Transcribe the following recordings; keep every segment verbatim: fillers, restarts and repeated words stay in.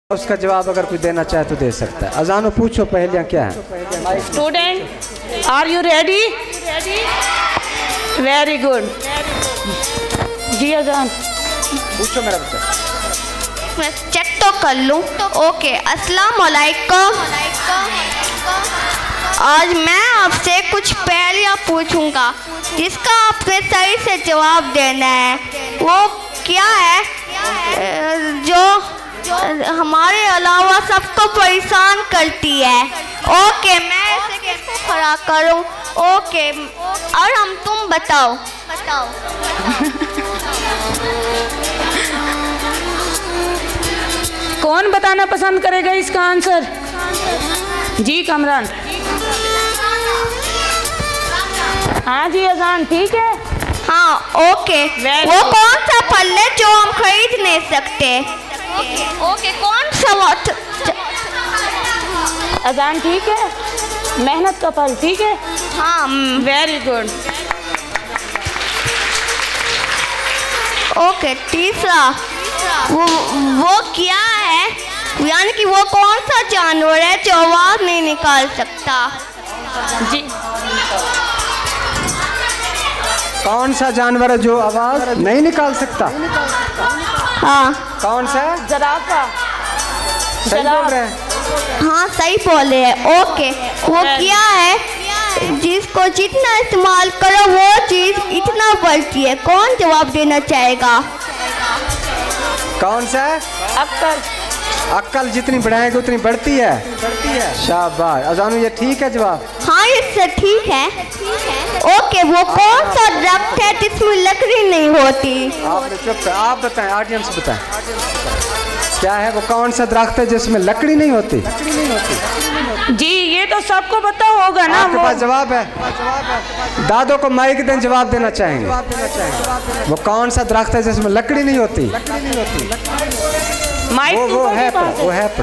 उसका जवाब अगर कोई देना चाहे तो दे सकता है। अजानो पूछो पहेलियाँ क्या है। Student are you ready? Very good. जी अजान पूछो मेरा बच्चा। मैं चेक तो कर लूँ। ओके, अस्सलाम वालेकुम। आज मैं आपसे कुछ पहेलियाँ पूछूंगा जिसका आपसे सही से जवाब देना है। वो क्या है जो हमारे अलावा सबको परेशान करती है। ओके, मैं इसे किसको खड़ा करूं? ओके, और हम तुम बताओ बताओ कौन बताना पसंद करेगा इसका आंसर? जी कमरान। हाँ जी अजान ठीक है। हाँ ओके। वो कौन सा फल है जो हम खरीद नहीं सकते? ओके, ओके कौन सा वक्त? अजान ठीक है। मेहनत का फल ठीक है। हाँ वेरी गुड। ओके, तीसरा वो वो क्या है, यानी कि वो कौन सा जानवर है जो आवाज नहीं निकाल सकता? जी कौन सा जानवर है जो आवाज नहीं निकाल सकता? हाँ कौन सा? जराफा। सही बोल रहे हैं। हाँ सही बोले हैं। ओके, वो क्या है जिसको जितना इस्तेमाल करो वो चीज इतना बढ़ती है? कौन जवाब देना चाहेगा? कौन सा? अक्कल। अक्कल जितनी बढ़ाएगी उतनी बढ़ती है। बढ़ती है। शाबाश अजानो, ये ठीक है जवाब। हाँ ये ठीक है। ओके, वो कौन सा दरख्त है जिसमें लकड़ी नहीं होती? आपने चुप, आप बताएं, ऑडियंस बताएं क्या है वो कौन सा दरख्त है जिसमें लकड़ी नहीं होती? लकड़ी नहीं होती। जी ये तो सबको पता होगा ना। आपके पास जवाब है? दादो को माइक दें, जवाब देना चाहेंगे। वो कौन सा दरख्त है जिसमें लकड़ी नहीं होती? माइक वो वो है पर, वो है पर।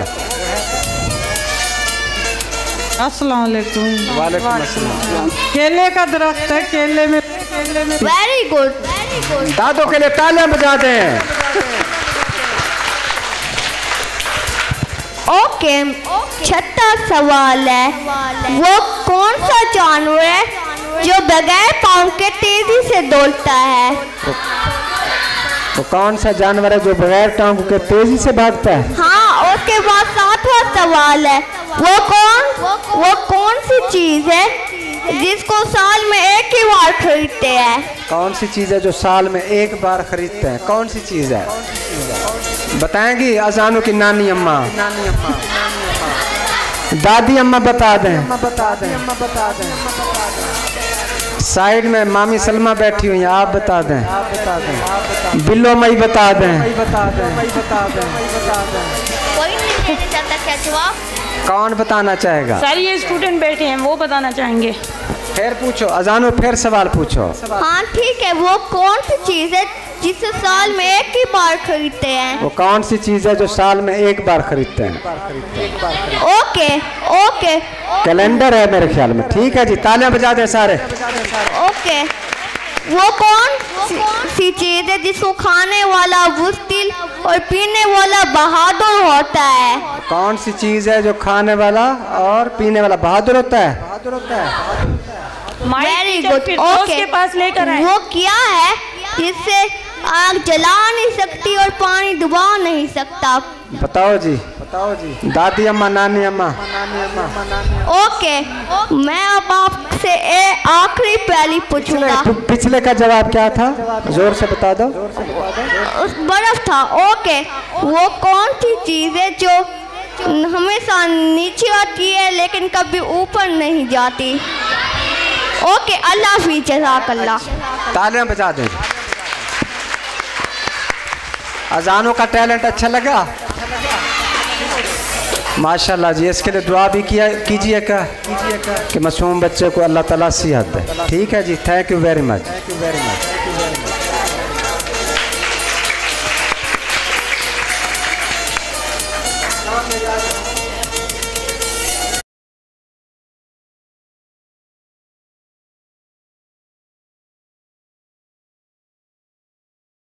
अस्सलाम वालेकुम। वालेकुम अस्सलाम। केले का दरख्त है, केले में केले में वेरी गुड, वेरी गुड। दादो के लिए तालियां बजा दें। ओके, छठा सवाल है, वो कौन सा जानवर है जो बगैर पाँव के तेजी से दौड़ता है? वो कौन सा जानवर है जो बगैर टांग के तेजी से भागता है? हाँ, उसके बाद सातवां सवाल है, वो कौन वो कौन सी चीज है जिसको साल में एक ही बार खरीदते हैं? कौन सी चीज है जो साल में एक बार खरीदते हैं? कौन सी चीज है बताएंगी? अजानो की नानी अम्मा, नानी अम्मा, दादी अम्मा बता दें। बता दें बता दें साइड में मामी सलमा बैठी हुई है, आप बता दें। आप बता दें। बिल्लो मई बता दें। बता दें बता दें बता दें कोई नहीं देना चाहता क्या जवाब? कौन बताना चाहेगा? सर ये स्टूडेंट बैठे हैं वो बताना चाहेंगे। फिर पूछो अजानो, फिर सवाल पूछो। हाँ ठीक है, वो कौन सी चीज है जिसे साल में एक ही बार खरीदते हैं? वो कौन सी चीज है जो साल में एक बार खरीदते हैं? ओके ओके कैलेंडर है मेरे ख्याल में। ठीक है जी, तालियां बजा दें सारे। ओके, वो कौन सी चीज है जिसको खाने वाला बुज़दिल और पीने वाला बहादुर होता है? कौन सी चीज है जो खाने वाला और पीने वाला बहादुर होता है? बहादुर होता है। Very good. ओके, के पास लेकर आए। वो क्या है जिससे आग जला नहीं सकती और पानी डुबा नहीं सकता? बताओ जी, बताओ जी। दादी अम्मा, नानी अम्मा, नानी अम्मा। ओके, मैं अब आपसे आखिरी पहेली पूछूंगा। पिछले, पिछले का जवाब क्या था? जोर से बता दो। उस बर्फ था। ओके, वो कौन सी चीज है जो हमेशा नीचे आती है लेकिन कभी ऊपर नहीं जाती? ओके, अल्लाह हाफिज़, जज़ाकल्लाह। तालियां बजा दें। अजानों का टैलेंट अच्छा लगा? माशाल्लाह जी। इसके लिए दुआ भी किया कीजिएगा कि मासूम बच्चे को अल्लाह ताला सेहत दे। ठीक है जी, thank you very much. Thank you very much.